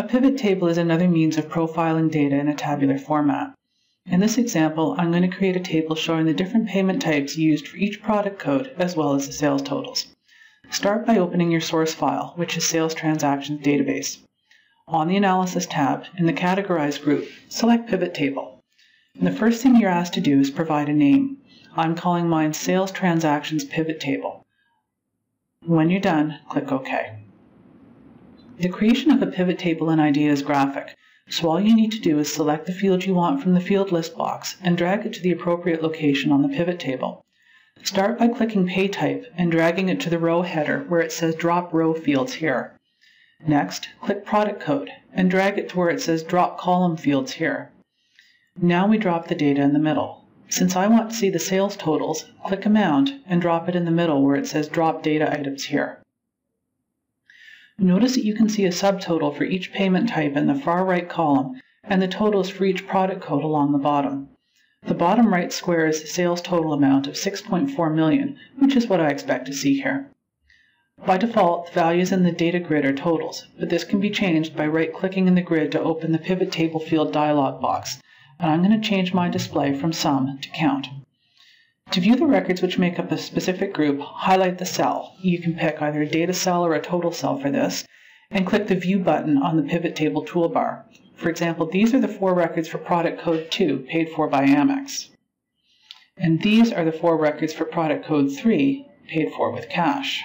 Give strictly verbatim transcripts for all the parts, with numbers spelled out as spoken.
pivot table is another means of profiling data in a tabular format. In this example, I'm going to create a table showing the different payment types used for each product code as well as the sales totals. Start by opening your source file, which is Sales Transactions Database. On the Analysis tab, in the Categorize group, select Pivot Table. And the first thing you're asked to do is provide a name. I'm calling mine Sales Transactions Pivot Table. When you're done, click OK. The creation of a pivot table in IDEA is graphic, so all you need to do is select the field you want from the field list box and drag it to the appropriate location on the pivot table. Start by clicking Pay Type and dragging it to the row header where it says Drop Row Fields here. Next, click Product Code and drag it to where it says Drop Column Fields here. Now we drop the data in the middle. Since I want to see the sales totals, click Amount and drop it in the middle where it says Drop Data Items here. Notice that you can see a subtotal for each payment type in the far right column and the totals for each product code along the bottom. The bottom right square is the sales total amount of six point four million, which is what I expect to see here. By default, the values in the data grid are totals, but this can be changed by right-clicking in the grid to open the Pivot Table Field dialog box, and I'm going to change my display from Sum to Count. To view the records which make up a specific group, highlight the cell. You can pick either a data cell or a total cell for this, and click the View button on the Pivot Table toolbar. For example, these are the four records for product code two, paid for by Amex. And these are the four records for product code three, paid for with cash.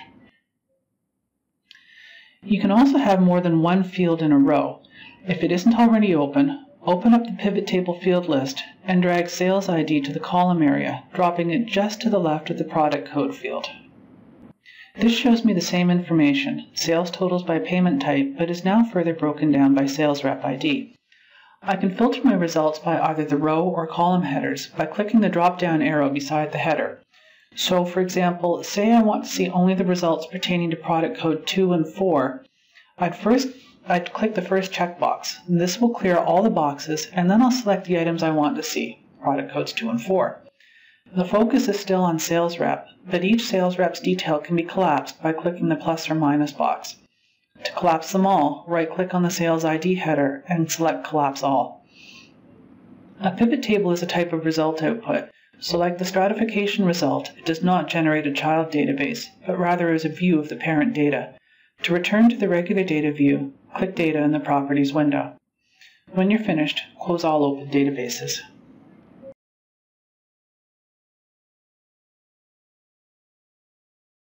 You can also have more than one field in a row. If it isn't already open, open up the Pivot Table field list and drag Sales I D to the column area, dropping it just to the left of the product code field. This shows me the same information, sales totals by payment type, but is now further broken down by sales rep I D. I can filter my results by either the row or column headers by clicking the drop-down arrow beside the header. So, for example, say I want to see only the results pertaining to product code two and four. I'd first I'd click the first checkbox. This will clear all the boxes, and then I'll select the items I want to see, product codes two and four. The focus is still on sales rep, but each sales rep's detail can be collapsed by clicking the plus or minus box. To collapse them all, right-click on the Sales I D header and select Collapse All. A pivot table is a type of result output, so like the stratification result, it does not generate a child database, but rather is a view of the parent data. To return to the regular data view, click Data in the Properties window. When you're finished, close all open databases.